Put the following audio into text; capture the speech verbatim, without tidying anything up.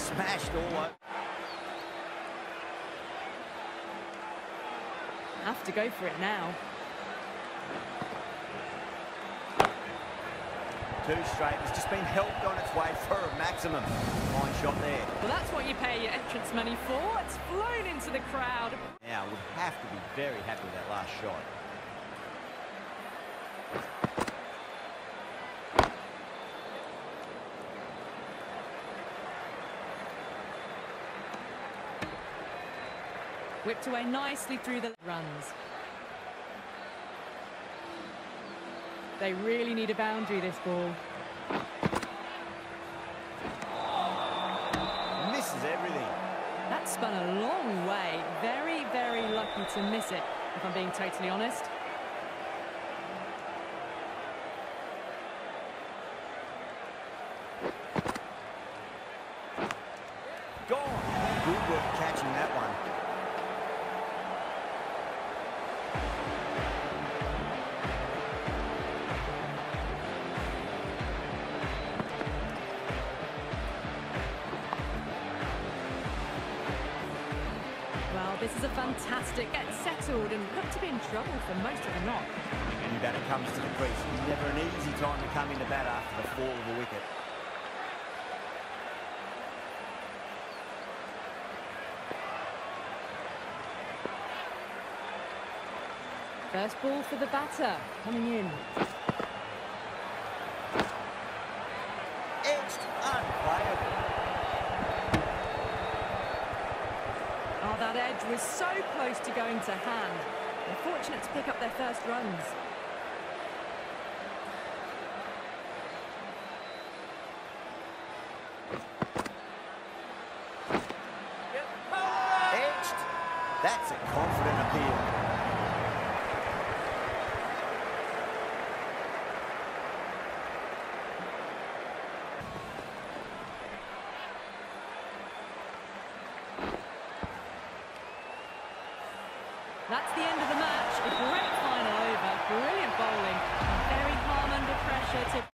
smashed all over. Have to go for it now. Two straight. It's just been helped on its way for a maximum. Fine shot there. Well, that's what you pay your entrance money for. It's flown into the crowd. Now, would have to be very happy with that last shot. Whipped away nicely through the runs. They really need a boundary, this ball. Misses everything. That spun a long way. Very, very lucky to miss it, if I'm being totally honest. Gone. Good work catching that one. This is a fantastic get settled and look to be in trouble for most of the knock. Any batter comes to the crease. Never an easy time to come into bat after the fall of a wicket. First ball for the batter, coming in. Edged, unplayable. Oh, that edge was so close to going to hand. They're fortunate to pick up their first runs. Edged. That's a confident appeal. That's the end of the match. A great final over. Brilliant bowling. Very calm under pressure to...